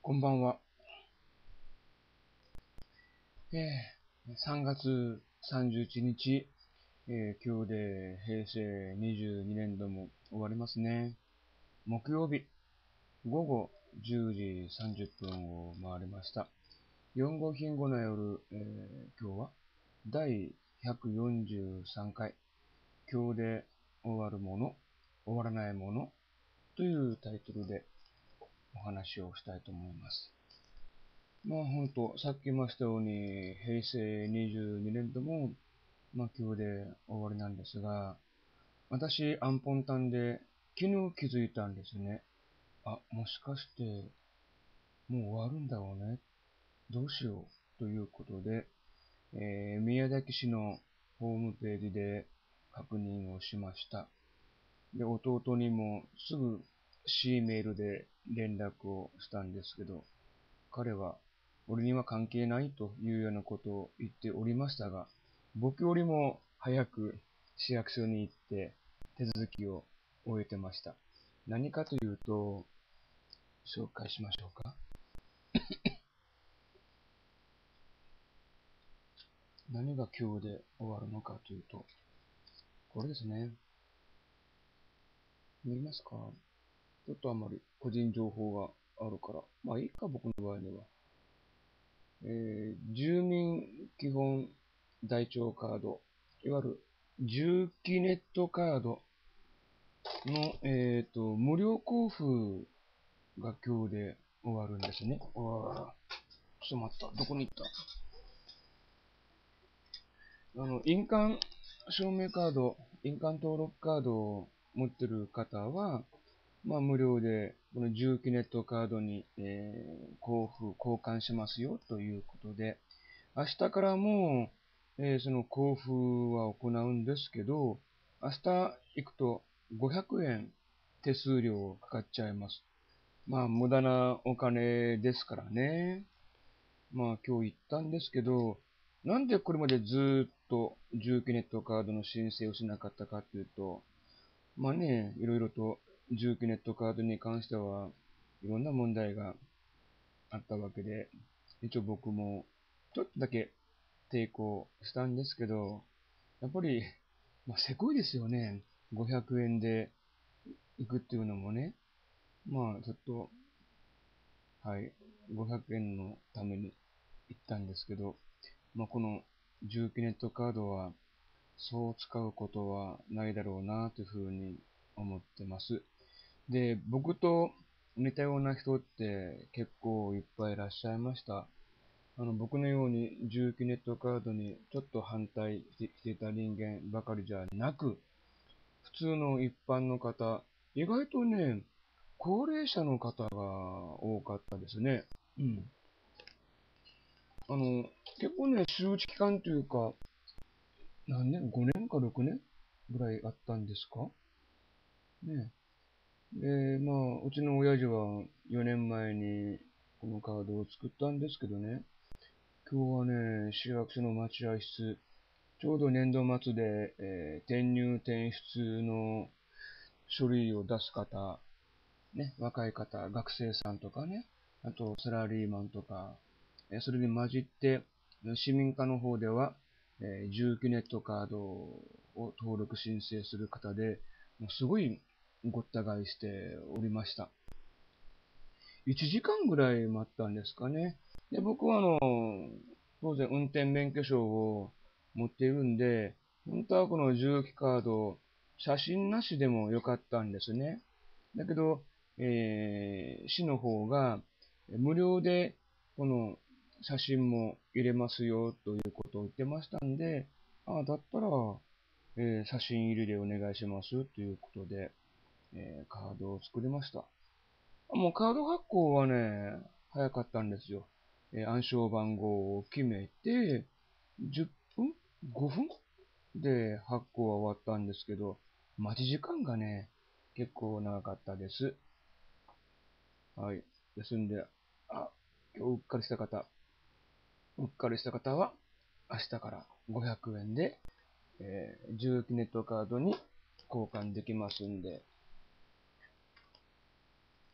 こんばんは。3月31日、今日で平成22年度も終わりますね。木曜日、午後10時30分を回りました。4号品後の夜、今日は第143回、今日で終わるもの、終わらないものというタイトルでお話をしたいと思います。本当、さっき言いましたように、平成22年度も、今日で終わりなんですが、私、アンポンタンで、昨日気づいたんですね。もしかして、もう終わるんだろうね。どうしよう。ということで、宮崎市のホームページで確認をしました。で、弟にもすぐ C メールで連絡をしたんですけど、彼は俺には関係ないというようなことを言っておりましたが、僕よりも早く市役所に行って手続きを終えてました。何かというと、紹介しましょうか。何が今日で終わるのかというと、これですね。見えますか？ちょっとあまり個人情報があるから。いいか、僕の場合には。住民基本台帳カード、いわゆる住基ネットカードの、無料交付が今日で終わるんですね。ちょっと待った。どこに行った？印鑑証明カード、印鑑登録カードを持ってる方は、無料で、この住基ネットカードに、交換しますよということで、明日からも、その交付は行うんですけど、明日行くと500円手数料かかっちゃいます。無駄なお金ですからね。今日行ったんですけど、なんでこれまでずーっと住基ネットカードの申請をしなかったかというと、いろいろと住基ネットカードに関してはいろんな問題があったわけで、一応僕もちょっとだけ抵抗したんですけど、やっぱり、せこいですよね。500円で行くっていうのもね。ちょっと、はい、500円のために行ったんですけど、この住基ネットカードは、そう使うことはないだろうなというふうに思ってます。で、僕と似たような人って結構いっぱいいらっしゃいました。僕のように住基ネットカードにちょっと反対していた人間ばかりじゃなく、普通の一般の方、意外とね、高齢者の方が多かったですね。うん。あの、結構ね、周知期間というか、何年？ 5 年か6年ぐらいあったんですかね。で、うちの親父は4年前にこのカードを作ったんですけどね、今日はね、市役所の待合室、ちょうど年度末で、転入転出の書類を出す方、ね、若い方、学生さんとかね、あとサラリーマンとか、それに混じって、市民課の方では、住基ネットカードを登録申請する方で、もうすごいごった返しておりました。1時間ぐらい待ったんですかね。で、僕は当然運転免許証を持っているんで、本当はこの重機カード、写真なしでもよかったんですね。だけど、市の方が無料でこの写真も入れますよということを言ってましたんで、だったら、写真入りでお願いしますということで、カードを作りました。もうカード発行はね、早かったんですよ。暗証番号を決めて、10分 ?5 分で発行は終わったんですけど、待ち時間がね、結構長かったです。はい。ですんで、今日うっかりした方は、明日から500円で、重機ネットカードに交換できますんで、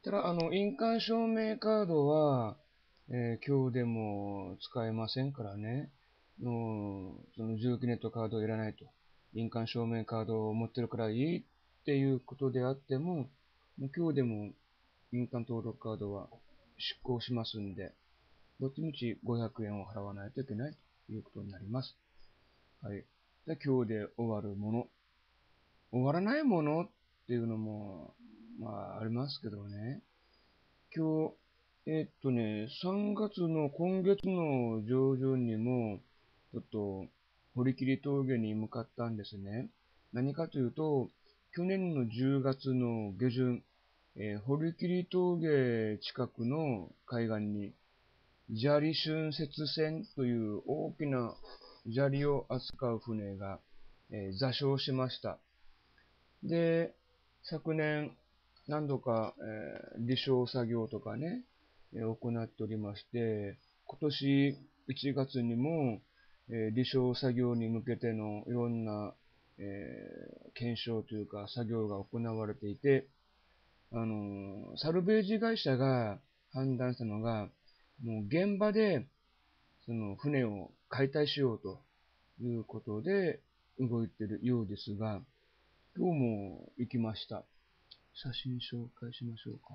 ただ、印鑑証明カードは、今日でも使えませんからね。その重機ネットカードいらないと。印鑑証明カードを持ってるからいいっていうことであっても、もう今日でも印鑑登録カードは失効しますんで、どっちみち500円を払わないといけないということになります。はい。で、今日で終わるもの。終わらないものっていうのも、まあ、ありますけどね。今日、3月の今月の上旬にも、ちょっと、堀切峠に向かったんですね。何かというと、去年の10月の下旬、堀切峠近くの海岸に、砂利浚渫船という大きな砂利を扱う船が、座礁しました。で、昨年、何度か、離礁作業とかね、行っておりまして、今年1月にも、離礁作業に向けてのいろんな、検証というか作業が行われていて、サルベージ会社が判断したのが、もう現場でその船を解体しようということで動いているようですが、今日も行きました。写真紹介しましょうか。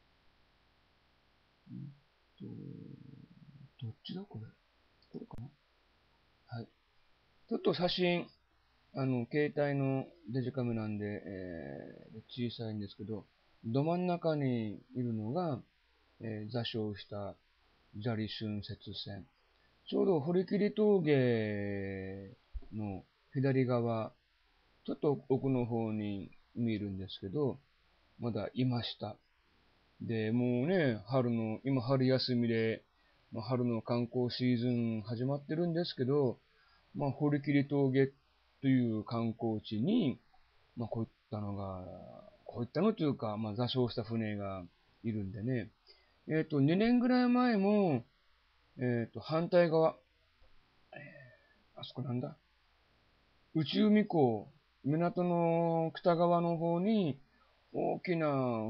んと、どっちだこれ。これかな。はい。ちょっと写真、携帯のデジカメなんで、小さいんですけど、ど真ん中にいるのが、座礁した砂利浚渫船。ちょうど堀切峠の左側、ちょっと奥の方に見えるんですけど、まだいました。で、もうね、今春休みで、春の観光シーズン始まってるんですけど、堀切峠という観光地に、こういったのというか、座礁した船がいるんでね。2年ぐらい前も、反対側、あそこなんだ。内海港、港の北側の方に、大きな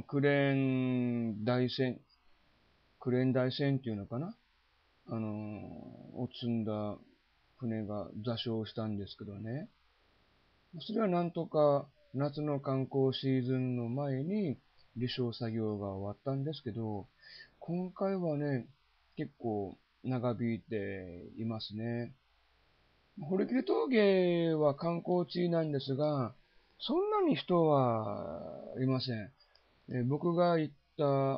クレーン台船っていうのかなを積んだ船が座礁したんですけどね。それはなんとか夏の観光シーズンの前に離礁作業が終わったんですけど、今回はね、結構長引いていますね。堀切峠は観光地なんですが、そんなに人はいません。僕が行った、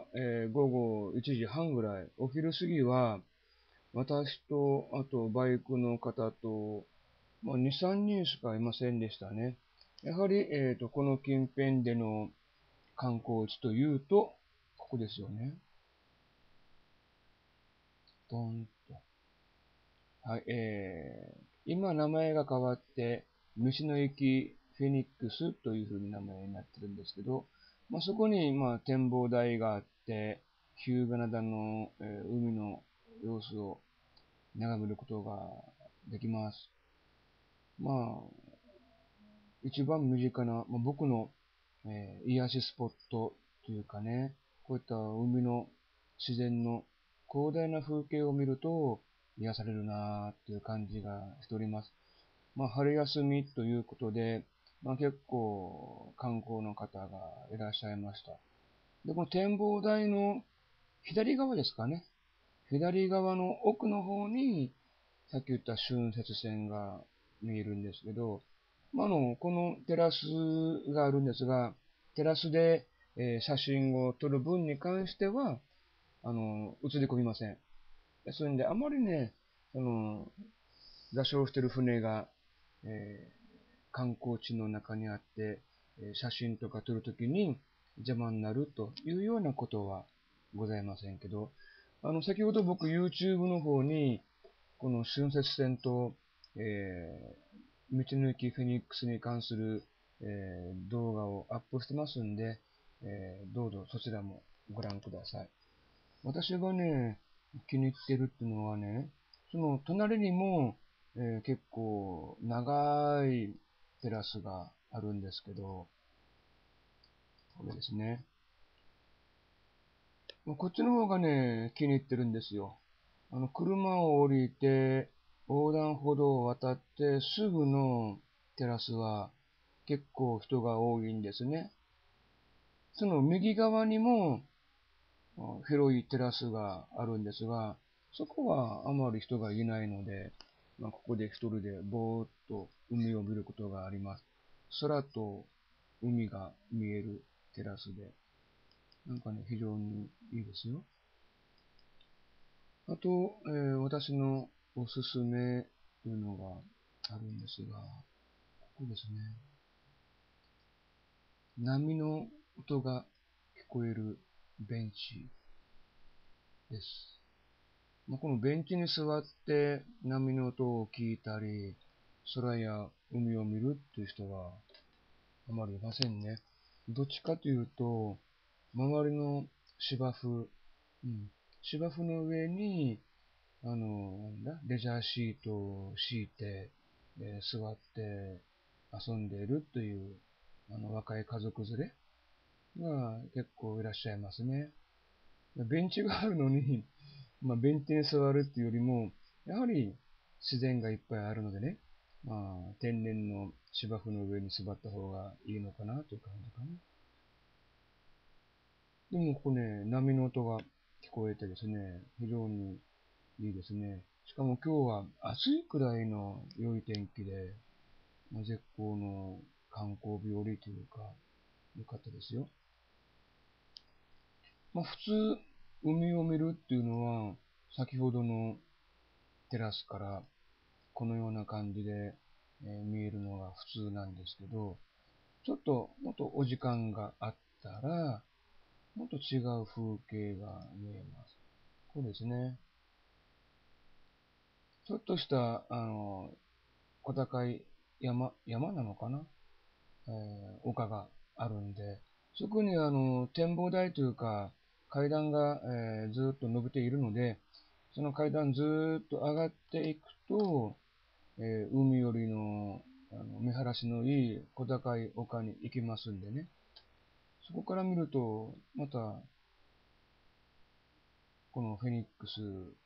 午後1時半ぐらい、お昼過ぎは、私と、あとバイクの方と、2、3人しかいませんでしたね。やはり、この近辺での観光地というと、ここですよね。ドンと。はい、今名前が変わって、道の駅フェニックスという風に名前になってるんですけど、そこに、展望台があって、日向灘の、海の様子を眺めることができます。一番身近な、僕の、癒しスポットというかね、こういった海の自然の広大な風景を見ると癒されるなーっていう感じがしております。春休みということで、結構観光の方がいらっしゃいました。で、この展望台の左側ですかね。左側の奥の方に、さっき言った春節線が見えるんですけど、このテラスがあるんですが、テラスで、写真を撮る分に関しては、映り込みません。ですんで、あまりね、座礁してる船が、観光地の中にあって、写真とか撮るときに邪魔になるというようなことはございませんけど、先ほど僕 YouTube の方に、この春節船と、道の駅フェニックスに関する、動画をアップしてますんで、どうぞそちらもご覧ください。私がね、気に入ってるっていうのはね、その隣にも、結構長いテラスがあるんですけど、これですね。 こっちの方がね、気に入ってるんですよ。車を降りて、横断歩道を渡ってすぐのテラスは結構人が多いんですね。その右側にも広いテラスがあるんですが、そこはあまり人がいないので、ここで一人でぼーっと海を見ることがあります。空と海が見えるテラスで、非常にいいですよ。あと、私のおすすめというのがあるんですが、ここですね。波の音が聞こえるベンチです。このベンチに座って波の音を聞いたり、空や海を見るっていう人はあまりいませんね。どっちかというと、周りの芝生、芝生の上に、レジャーシートを敷いて、座って遊んでいるという、若い家族連れが結構いらっしゃいますね。ベンチがあるのに、ベンチに座るっていうよりも、やはり自然がいっぱいあるのでね、天然の芝生の上に座った方がいいのかなという感じかな。でもここね、波の音が聞こえてですね、非常にいいですね。しかも今日は暑いくらいの良い天気で、絶好の観光日和というか、良かったですよ。普通、海を見るっていうのは、先ほどのテラスからこのような感じで、見えるのが普通なんですけど、ちょっともっとお時間があったら、もっと違う風景が見えます。こうですね。ちょっとした、小高い山なのかな、丘があるんで、そこに展望台というか、階段が、ずーっと伸びているので、その階段ずーっと上がっていくと、海よりの、見晴らしのいい小高い丘に行きますんでね。そこから見ると、また、このフェニックス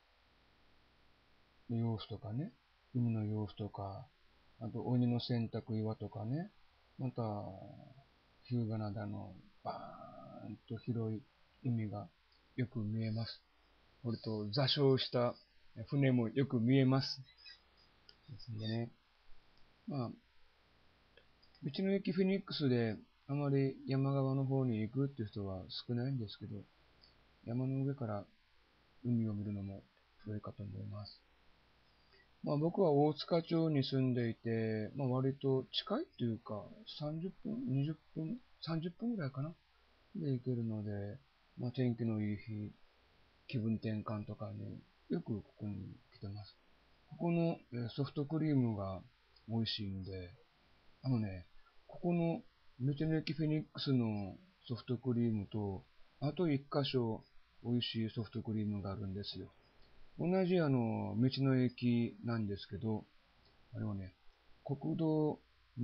の様子とかね、海の様子とか、あと鬼の洗濯岩とかね、また、日向灘のバーンと広い海がよく見えます。それと座礁した船もよく見えます。ですんでね。道の駅フェニックスであまり山側の方に行くっていう人は少ないんですけど、山の上から海を見るのも良いかと思います。僕は大塚町に住んでいて、割と近いっていうか、30分、20分、30分ぐらいかなで行けるので、天気のいい日、気分転換とかによくここに来てます。ここのソフトクリームが美味しいんで、ここの道の駅フェニックスのソフトクリームと、あと一箇所美味しいソフトクリームがあるんですよ。同じ道の駅なんですけど、あれはね、国道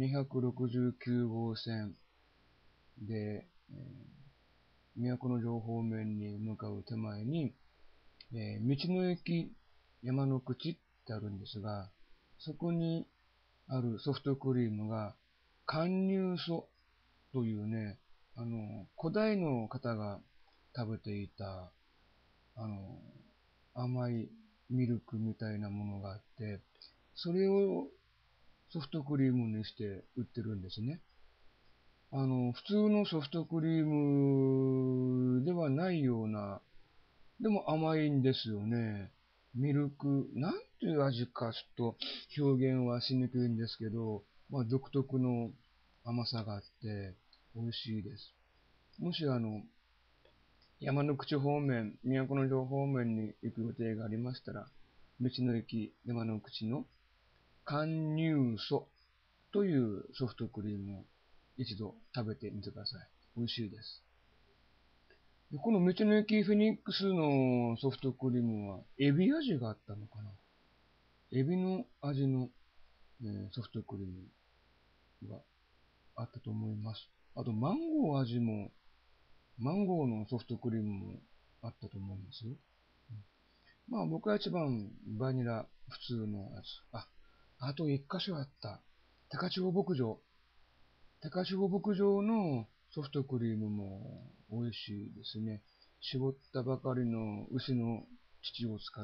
269号線で、都城方面に向かう手前に、道の駅山の口ってあるんですが、そこにあるソフトクリームが、貫入素というね、古代の方が食べていた、あの、甘いミルクみたいなものがあって、それをソフトクリームにして売ってるんですね。普通のソフトクリームではないような、でも甘いんですよね。ミルク、なんていう味かちょっと表現はしにくいんですけど、独特の甘さがあって美味しいです。もし山の口方面、都城方面に行く予定がありましたら、道の駅山の口の貫入素というソフトクリームを一度食べてみてください。美味しいです。この道の駅フェニックスのソフトクリームはエビ味があったのかな、エビの味の、ソフトクリームがあったと思います。あとマンゴー味も、マンゴーのソフトクリームもあったと思います。まあ僕は一番バニラ普通のやつ。あと一箇所あった。高千穂牧場。高千穂牧場のソフトクリームも美味しいですね。絞ったばかりの牛の乳を使って、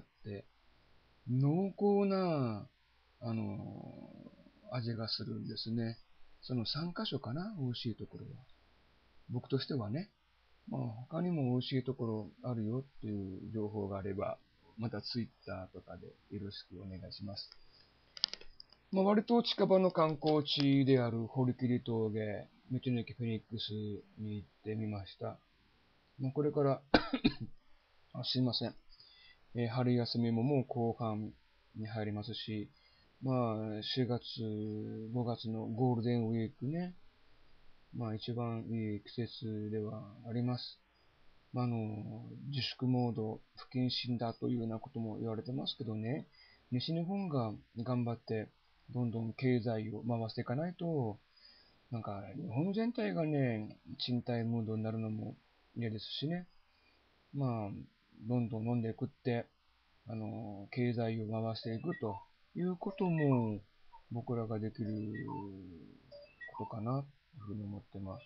濃厚な、味がするんですね。その3箇所かな、美味しいところは。僕としてはね。まあ他にも美味しいところあるよっていう情報があれば、またツイッターとかでよろしくお願いします。まあ、割と近場の観光地である堀切峠、道の駅フェニックスに行ってみました。まあ、これからすいません。春休みももう後半に入りますし、まあ、4月、5月のゴールデンウィークね、まあ一番いい季節ではあります。まあ、自粛モード、不謹慎だというようなことも言われてますけどね、西日本が頑張って、どんどん経済を回していかないと、なんか、日本全体がね、賃貸ムードになるのも嫌ですしね。まあ、どんどん飲んでいくって、経済を回していくということも、僕らができることかな、というふうに思ってます。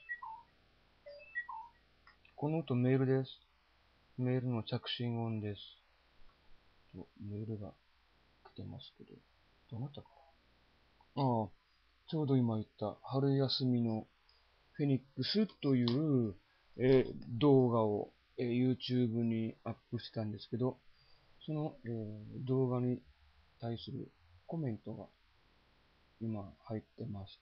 この後メールです。メールの着信音です。メールが来てますけど、どなたかな。ちょうど今言った春休みのフェニックスという、動画を、YouTube にアップしたんですけど、その、動画に対するコメントが今入ってました。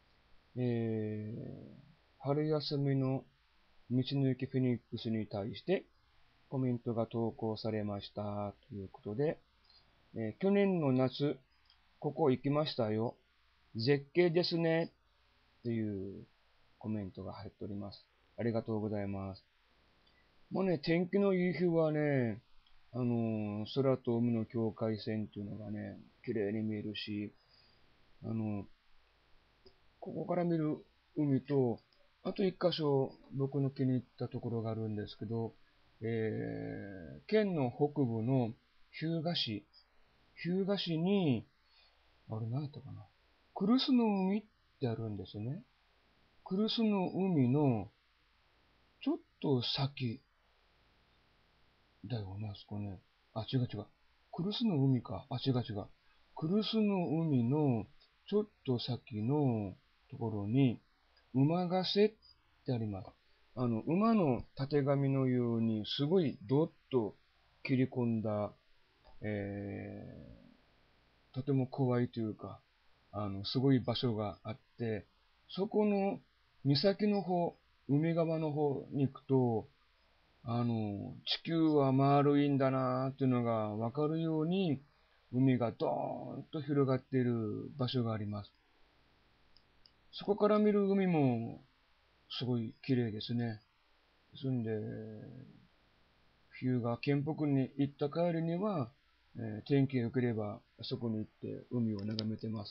春休みの道の駅フェニックスに対してコメントが投稿されましたということで、去年の夏、ここ行きましたよ。絶景ですね。というコメントが入っております。ありがとうございます。もうね、天気のいい日はね、空と海の境界線っていうのがね、綺麗に見えるし、あの、ここから見る海と、あと一箇所僕の気に入ったところがあるんですけど、県の北部の日向市に、あれ何やったかな、来栖の海ってあるんですね。来栖の海のちょっと先だよね、あそこね。違う違う。来栖の海か。違う違う。来栖の海のちょっと先のところに、馬ヶ瀬ってあります。馬のたてがみのように、すごいドッと切り込んだ、とても怖いというか、すごい場所があって、そこの岬の方、海側の方に行くと、地球は丸いんだなーっていうのがわかるように、海がドーンと広がっている場所があります。そこから見る海もすごい綺麗ですね。ですんで、冬が県北に行った帰りには、天気が良ければそこに行って海を眺めてます。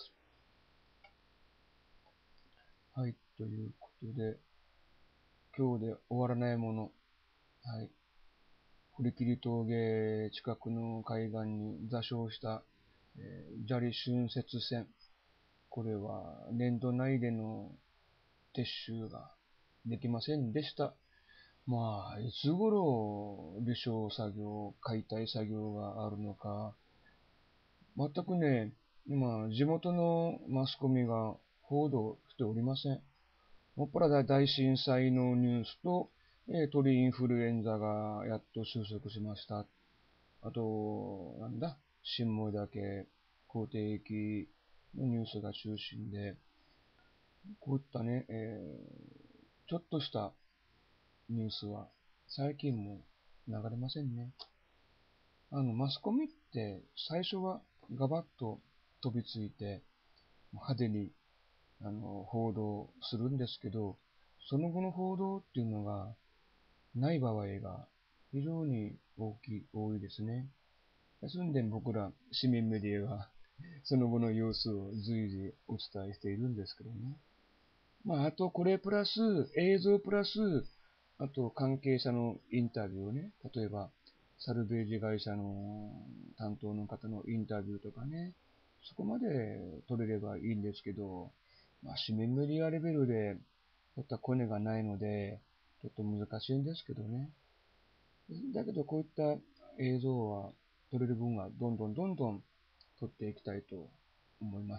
はい、ということで、今日で終わらないもの。はい。堀切峠近くの海岸に座礁した、砂利浚渫船。これは年度内での撤収ができませんでした。まあ、いつ頃離礁作業、解体作業があるのか、全くね、今、地元のマスコミが報道しておりません。もっぱら大震災のニュースと、鳥インフルエンザがやっと収束しました。あと、なんだ、新聞だけ、口蹄疫のニュースが中心で、こういったね、ちょっとしたニュースは最近も流れませんね。マスコミって最初はガバッと飛びついて派手に報道するんですけど、その後の報道っていうのがない場合が非常に多いですね。ですんで僕ら市民メディアはその後の様子を随時お伝えしているんですけどね。まあ、あとこれプラス、映像プラスあと、関係者のインタビューね。例えば、サルベージ会社の担当の方のインタビューとかね。そこまで取れればいいんですけど、紙面メディアレベルで取ったコネがないので、ちょっと難しいんですけどね。だけど、こういった映像は、撮れる分はどんどんどんどん撮っていきたいと思います。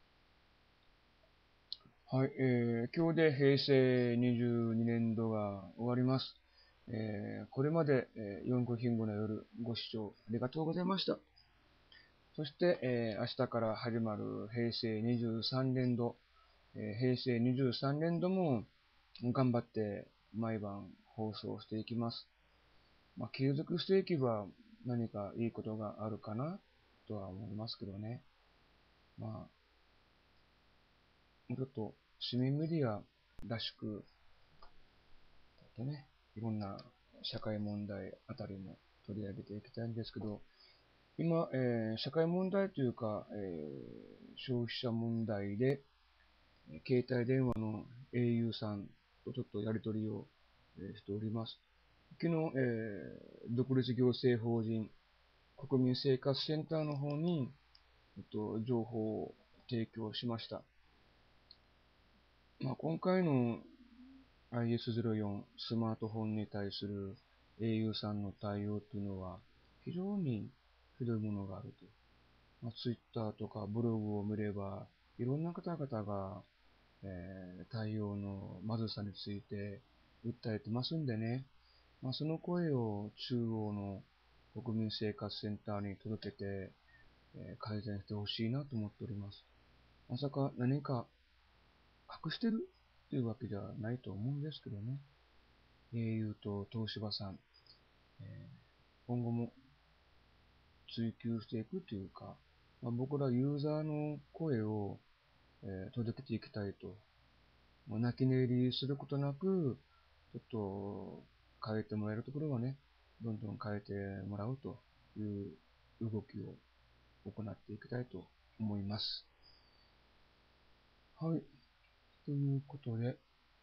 はい、今日で平成22年度が終わります。これまで、4個ヒンゴの夜ご視聴ありがとうございました。そして、明日から始まる平成23年度、平成23年度も頑張って毎晩放送していきます。継続していけば何かいいことがあるかなとは思いますけどね。もうちょっと市民メディアらしく、いろんな社会問題あたりも取り上げていきたいんですけど、今、社会問題というか、消費者問題で、携帯電話の au さんとちょっとやり取りを、しております。昨日、独立行政法人国民生活センターの方に、情報を提供しました。今回の IS-04 スマートフォンに対する au さんの対応というのは非常にひどいものがあると。Twitter とかブログを見れば、いろんな方々が、対応のまずさについて訴えてますんでね。その声を中央の国民生活センターに届けて、改善してほしいなと思っております。まさか何か隠してるというわけではないと思うんですけどね。au と東芝さん、今後も追求していくというか、僕らユーザーの声を、届けていきたいと。泣き寝入りすることなく、ちょっと変えてもらえるところはね、どんどん変えてもらうという動きを行っていきたいと思います。はい。ということで、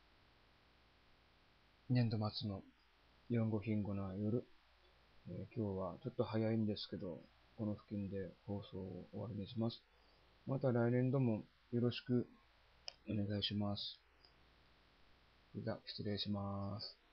年度末の4号品後の夜、今日はちょっと早いんですけど、この付近で放送を終わりにします。また来年度もよろしくお願いします。では、失礼します。